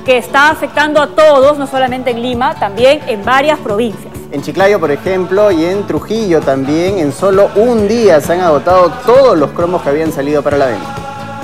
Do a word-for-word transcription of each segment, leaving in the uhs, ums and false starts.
que está afectando a todos, no solamente en Lima, también en varias provincias. En Chiclayo, por ejemplo, y en Trujillo también, en solo un día se han agotado todos los cromos que habían salido para la venta.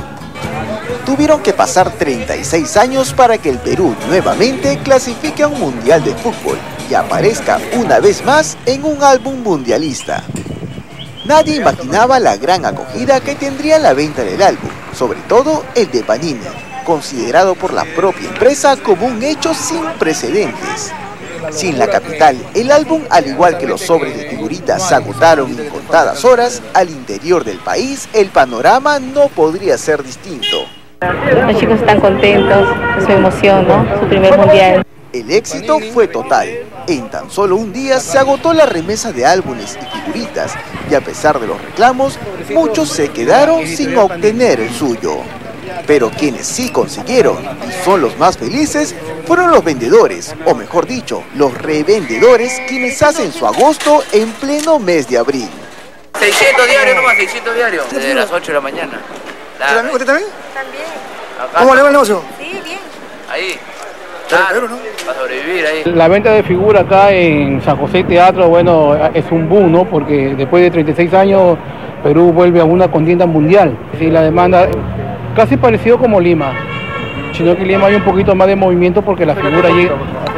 Tuvieron que pasar treinta y seis años para que el Perú nuevamente clasifique a un mundial de fútbol y aparezca una vez más en un álbum mundialista. Nadie imaginaba la gran acogida que tendría la venta del álbum, sobre todo el de Panini, considerado por la propia empresa como un hecho sin precedentes. Si en la capital el álbum, al igual que los sobres de figuritas, se agotaron en contadas horas, al interior del país el panorama no podría ser distinto. Los chicos están contentos, es su emoción, ¿no? Su primer mundial. El éxito fue total. En tan solo un día se agotó la remesa de álbumes y figuritas, y a pesar de los reclamos, muchos se quedaron sin obtener el suyo. Pero quienes sí consiguieron, y son los más felices, fueron los vendedores, o mejor dicho, los revendedores, quienes hacen su agosto en pleno mes de abril. seiscientos diarios nomás, seiscientos diarios, desde las ocho de la mañana. Nada. ¿Usted también? También. Acá. ¿Cómo le va el negocio? Sí, bien. Ahí. Claro, para sobrevivir ahí. La venta de figura acá en San José Teatro, bueno, es un boom, ¿no? Porque después de treinta y seis años, Perú vuelve a una contienda mundial. Sí, la demanda casi parecido como Lima, sino que en Lima hay un poquito más de movimiento porque la figura llega,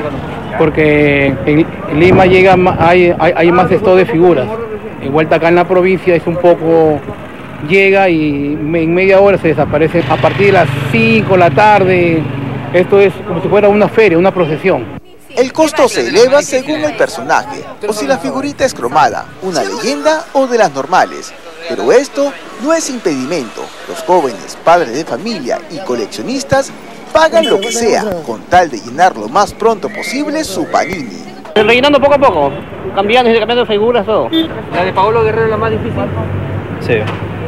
porque en Lima llega, hay, hay, hay más stock de figuras. En vuelta acá en la provincia es un poco, llega y en media hora se desaparece. A partir de las cinco de la tarde, esto es como si fuera una feria, una procesión. El costo se eleva según el personaje, o si la figurita es cromada, una leyenda o de las normales. Pero esto no es impedimento. Los jóvenes, padres de familia y coleccionistas pagan lo que sea con tal de llenar lo más pronto posible su Panini. Rellenando poco a poco, cambiando y cambiando figuras, todo. ¿La de Paolo Guerrero es la más difícil? Sí.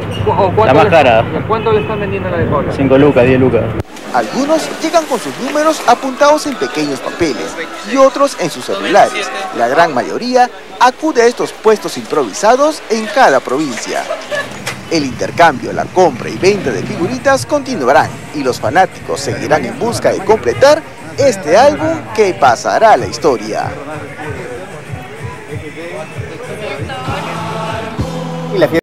La más cara. ¿Cuánto le están vendiendo la de Paolo? cinco lucas, diez lucas. Algunos llegan con sus números apuntados en pequeños papeles y otros en sus celulares. La gran mayoría acude a estos puestos improvisados en cada provincia. El intercambio, la compra y venta de figuritas continuarán y los fanáticos seguirán en busca de completar este álbum que pasará a la historia. Y la